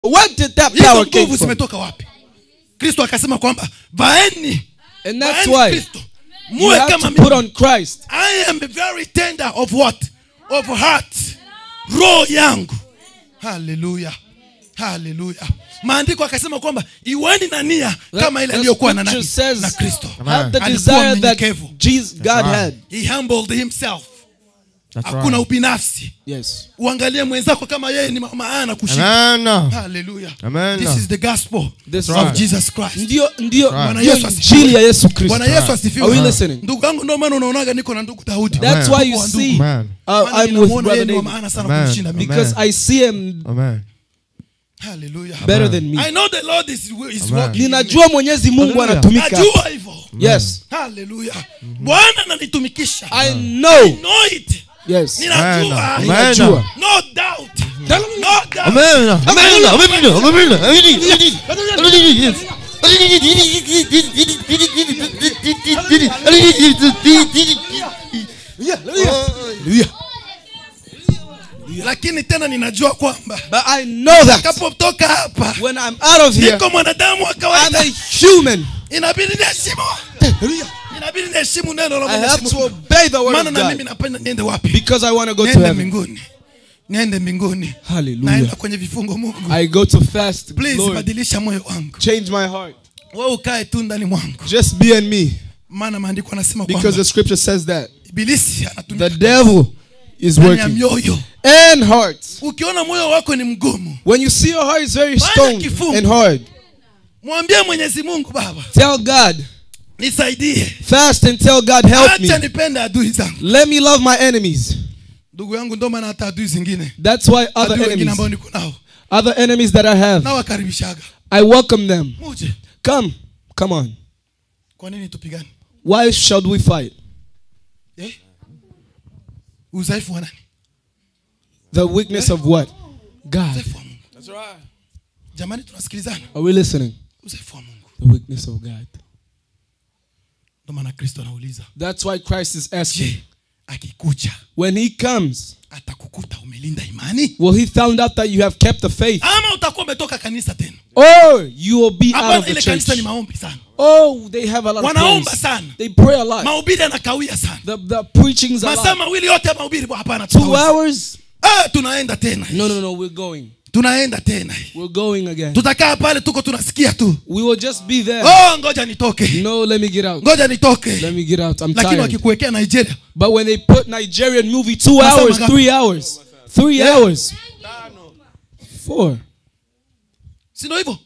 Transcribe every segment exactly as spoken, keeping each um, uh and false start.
Where did that power come from? Kristo akasema kwamba vaeni. And that's why you have to put on Christ. I am very tender of what? Of heart. Roho yangu. Hallelujah. Hallelujah. Maandiko akasema kwamba iweni na nia kama ile iliyokuwa na nani? Na Kristo. Have the desire that Jesus, God had. He humbled himself. Hakuna ubinafsi. Yes. Uangalie mwenzako kama yeye ni maana kushinda. Hallelujah. This is the gospel This of right. Jesus Christ. Ndio ndio Bwana Yesu injili ya Yesu Kristo. Bwana Yesu asifiwe. Are we listening? Ndugu yangu ndio maana unaonaga niko na ndugu Daudi. That's why you see uh, I'm with brother David. Because I see him Amen. Hallelujah. Better than me. I know the Lord is, is working. Ninajua Mwenyezi Mungu anatumika. Najua hivyo. Yes. Hallelujah. Bwana ananitumikisha. I know. I know it. Yes. Ninajua. Ninajua. No doubt. No doubt. Amen. Amen. Amen. Hallelujah. Lakini tena ninajua kwamba but I know that nikapotoka hapa when I'm out of here niko mwanadamu wa kawaida, I'm a human. Inabidi niheshimu. Inabidi niheshimu neno la Mungu. I have to obey the word of God. Maana na mimi napenda niende wapi? Because I want to go to heaven. Mbinguni. Niende mbinguni. Hallelujah. Naenda kwenye vifungo Mungu. I go to fast. Please Lord, badilisha moyo wangu. change my heart. Wewe ukae tu ndani mwangu. Just be in me. Maana maandiko yanasema kwamba because the scripture says that Ibilisi anatumika. The devil is working and hearts. Ukiona moyo wako ni mgumu, when you see your heart is very stone and hard, mwambie Mwenyezi Mungu, Baba, tell God, nisaidie. Fast and tell God, help me. Acha nipende adui zangu. Let me love my enemies. Ndugu yangu, ndo maana hata adui zingine. That's why other enemies, other enemies that I have, na wakaribishaga. I welcome them. Muje. Come, come on. Kwa nini tupigane? Why should we fight? Eh? Udhaifu wa nani? The weakness of what? God. That's right. Jamani, tunasikilizana. Are we listening? Udhaifu wa Mungu. The weakness of God. Ndo maana Kristo anauliza. That's why Christ is asking. Akikuja, when he comes, atakukuta umelinda imani? Well, he found out that you have kept the faith. Ama utakuwa umetoka kanisa tena? Or you will be out of the church. Kanisa ni maombi sana. Oh, they have a lot of wanaomba sana. They pray a lot. Mahubiri yanakawia sana. The, the preachings are masaa mawili yote ya mahubiri hapana. Two hours? Ah, tunaenda tena. No, no, no, we're going. Tunaenda tena. We're going again. Tutakaa pale tuko tunasikia tu. We will just be there. Oh, ngoja nitoke. No, let me get out. Ngoja nitoke. Let me get out. I'm Lakini tired. wakikuwekea Nigeria. But when they put Nigerian movie two hours, three hours, three yeah. hours, four. Si ndio hivyo?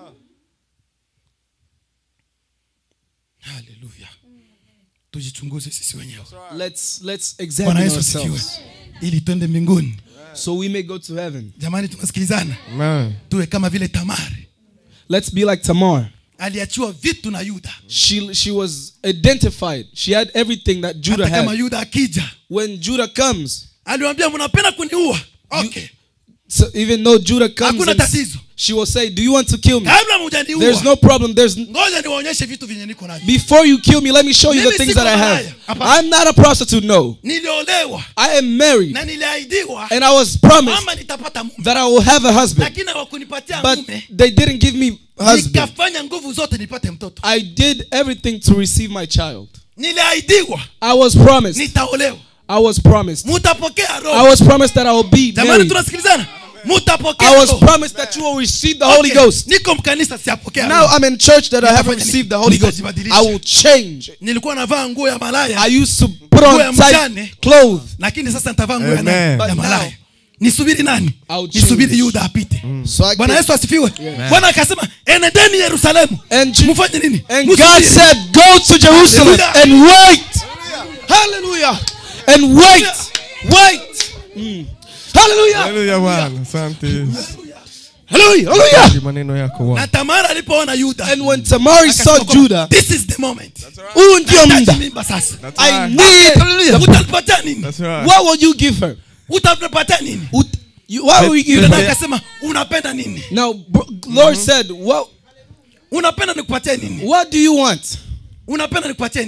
Hallelujah. Tujichunguze sisi wenyewe. Let's let's examine ourselves. Ili twende mbinguni. So we may go to heaven. Jamani, tunasikilizana. Amen. Tuwe kama vile Tamari. Let's be like Tamar. Aliachiwa vitu na Yuda. She she was identified. She had everything that Judah had. Kama Yuda akija, when Judah comes, aliwaambia mnapenda kuniua. Okay. So even though Judah comes, hakuna tatizo. She will say, do you want to kill me? Kabla mujaniua, there's no problem. There's ngoja niwaonyeshe vitu vyenye niko navyo. Before you kill me, let me show you the things that I have. I'm not a prostitute, no. Niliolewa. I am married. Na niliahidiwa. And I was promised mama nitapata mume. That I will have a husband. Lakini hawakunipatia mume. But they didn't give me husband. Nikafanya nguvu zote nipate mtoto. I did everything to receive my child. Niliahidiwa. I was promised. Nitaolewa. I was promised. Mutapokea roho. I was promised that I will be married. Jamani, tunasikilizana? I was promised that you will receive the Holy Ghost. Now I'm in church that I haven't received the Holy Ghost. I will change. I used to put on tight clothes. But now, nisubiri nani? Nisubiri Yuda apite. Bwana Yesu asifiwe. Bwana akasema enendeni Yerusalemu. Mfanye nini? And God said go to Jerusalem and wait. Hallelujah. And wait. Wait. Mm. Hallelujah. Hallelujah Bwana. Asante. Hallelujah. Hallelujah. Maneno yako Bwana. Na Tamara alipoona Yuda. And when Tamari saw Judah, this is the moment. Huu ndio muda. I need. Utapata nini? What will you give her? Utapata nini? What will you give her? Akasema unapenda nini? Now Lord said, what unapenda nikupatie nini? What do you want? Unapenda nikupatie nini?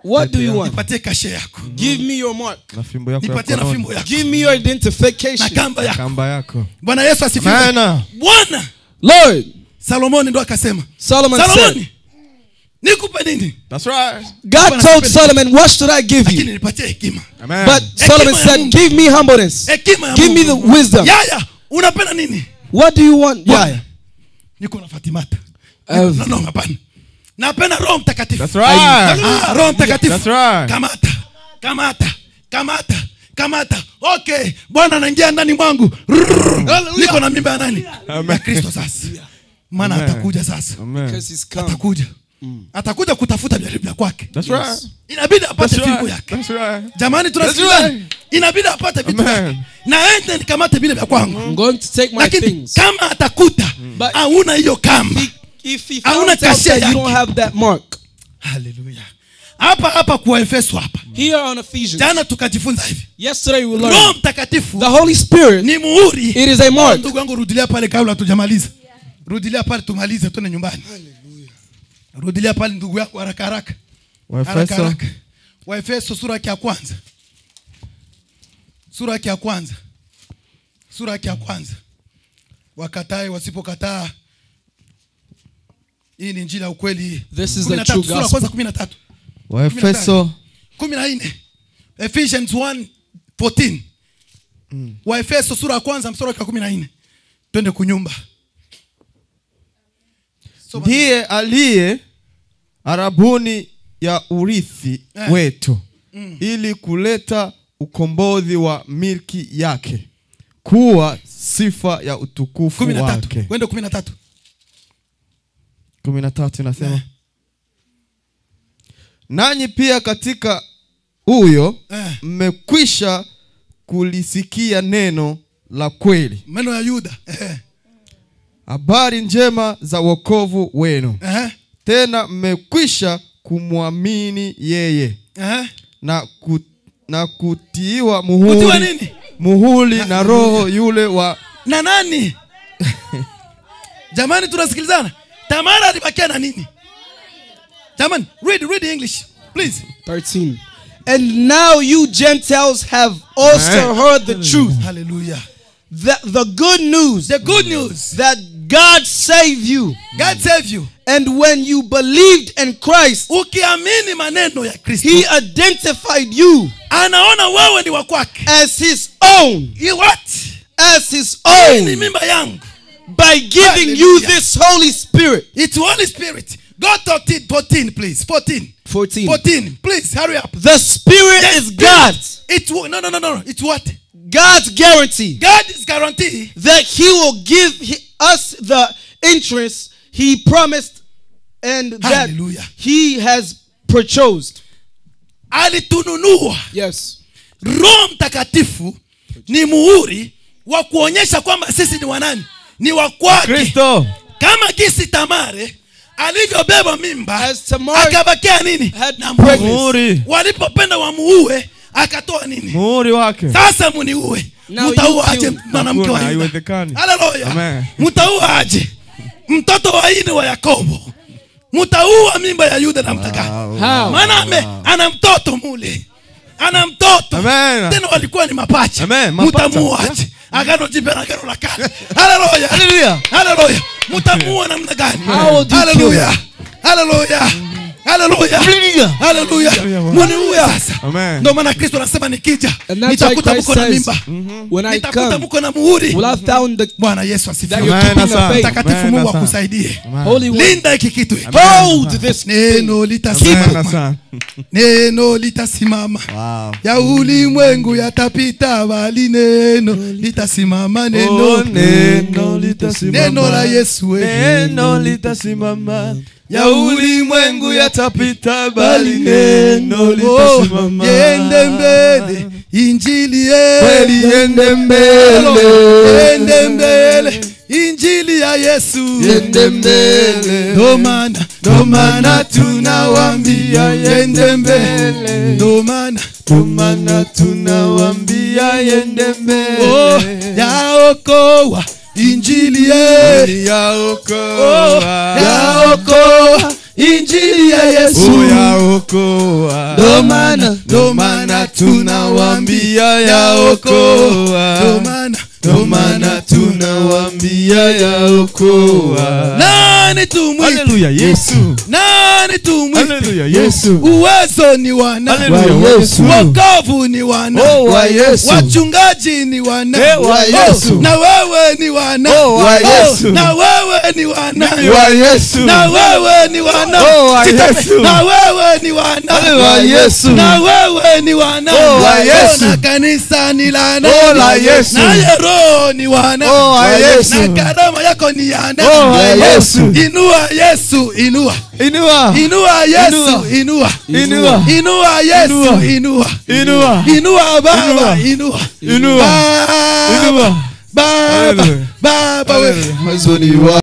What do you want? Nipatie kashe yako. Give me your mark. Na fimbo yako. Nipatie na fimbo yako. Give me your identification. Na kamba yako. Kamba yako. Bwana Yesu asifiwe. Amen. Bwana. Lord. Solomon ndo akasema. Solomon, Solomon said. Nikupe nini? That's right. God told Solomon, what should I give you? Nipatie hekima. Amen. But Solomon said, give me humbleness. Give me the wisdom. Yaya, unapenda nini? What do you want? Yaya. Niko na Fatimata. No, no, hapana. Napenda Roho Mtakatifu. That's right. Ah, Roho Mtakatifu. That's right. Kamata. Kamata. Kamata. Kamata. Okay. Bwana anaingia ndani mwangu. Niko na mimba ya nani? Ya Kristo sasa. Maana atakuja sasa. Atakuja. Mm. Atakuja kutafuta vya kwake. That's right. Inabidi apate fimbo yake. That's right. Jamani tunasikia. Inabidi apate vitu vyake. Na ende nikamate vile vya kwangu. I'm going to take my Lakini, things. Kama atakuta hauna hiyo kamba. If he finds out that you don't have that mark. Hallelujah. Hapa hapa kwa Efeso hapa. Here on Ephesians. Jana tukajifunza hivi. Yesterday we learned. Roho Mtakatifu. The Holy Spirit. Ni muhuri. It is a mark. Ndugu yangu rudilia pale kabla tujamaliza. Rudilia pale tumalize tuende nyumbani. Rudilia pale ndugu yako haraka haraka. Waefeso. Waefeso sura ya kwanza. Sura ya kwanza. Sura ya kwanza. Wakatae wasipokataa. Hii ni injili ya ukweli. This is the true gospel. Sura kwanza kumi na tatu. Waefeso kumi na nne. Ephesians one fourteen. Mm. Waefeso sura ya kwanza mstari wa kumi na nne. Twende kunyumba. Ndiye aliye arabuni ya urithi eh. wetu mm. ili kuleta ukombozi wa milki yake kuwa sifa ya utukufu kumi na tatu. wake. Kwenda kumi na tatu. kumi na tatu inasema eh. nanyi pia katika huyo mmekwisha eh. kulisikia neno la kweli. Neno ya Yuda. Eh. Habari njema za wokovu wenu. Uh-huh. Tena mmekwisha kumwamini yeye. Uh-huh. Na ku, na kutiiwa muhuri. Kutiwa nini? Muhuri na, na roho yule wa na nani? Jamani tunasikilizana. Tamara alibakia na nini? Jamani, read read the English, please. thirteen. And now you Gentiles have also Amen. heard the truth. Hallelujah. The, the good news. The good news. That God saved you. God saved you. And when you believed in Christ, ukiamini maneno ya Kristo, He identified you anaona wewe ni wa kwake as His own. He what? As His own. Ni mimba yangu. By giving Hallelujah. you this Holy Spirit. It's Holy Spirit. Go to fourteen, please. fourteen. fourteen. fourteen. Please hurry up. The Spirit the is Spirit. God. It's no no no no. It's what? God's guarantee. God is guarantee that He will give he, us the interest He promised and Hallelujah. that He has purchased. Alitununua. Yes. Roho Mtakatifu ni muhuri wa kuonyesha kwamba sisi ni wanani? Ni wa kwake. Kristo. Kama kisi Tamare alivyobeba mimba akabakia nini? Na muhuri. Walipopenda wamuue akatoa nini? Muhuri wake. Sasa muniue. Mtaua aje mwanamke wa Yuda? Haleluya. Mtaua aje mtoto wa Ine wa Yakobo? Mtaua mimba ya Yuda na mtaka. Maana wow. ana mtoto mule. Ana mtoto. Amen. Tena walikuwa ni mapacha. Mtamuua aje? Agano jipya na agano la kale. Haleluya. Haleluya. Haleluya. Mtamuua namna gani? Haleluya. Haleluya. Haleluya. Haleluya. Muniue sasa. Ndio maana Kristo anasema nikija nitakuta mko na mimba. Nitakuta mko na muhuri. Bwana Yesu asifiwe. Mtakatifu Mungu akusaidie. Linda hiki kitu. Hold this. Neno litasimama. Neno litasimama. Ya ulimwengu yatapita bali neno litasimama. Neno neno litasimama. Neno la Yesu. Neno litasimama. Ya ulimwengu yatapita bali neno litasimama. Yende mbele injili kweli, yende mbele, yende mbele injili ya Yesu, yende mbele. Ndo maana ndo maana tunawaambia yende mbele, ndo maana ndo maana tunawaambia yende mbele. Oh, yaokoa injili ye yaokoa, yaokoa injili ya Yesu yaokoa. Ndo maana Ndo maana tunawaambia yaokoa. Ndo maana Ndo maana tunawaambia yaokoa. nani tumwite? Haleluya Yesu. Nani tumwite? Haleluya Yesu. Uwezo ni wana. Haleluya Yesu. Wokovu ni wana. Oh wa Yesu. Wachungaji ni wana. Eh, wa Yesu. Oh, na wewe ni wana. Oh wa Yesu. Na wewe ni wana. Wa Yesu. Na wewe ni wana. Oh wa Yesu. Na wewe ni wana. Wa Yesu. Na wewe ni wana. Oh wa Yesu. Na kanisa ni lana. Oh la Yesu. Na Roho ni wana. Oh wa Yesu. Na karama yako ni yana. Oh wa Yesu. Inua Yesu, inua. Inua. Inua Yesu, inua. Inua. Inua Yesu, inua. Inua. Inua Baba, inua. Inua. Baba, Inua. Baba, Baba wewe. Mwanzo ni wa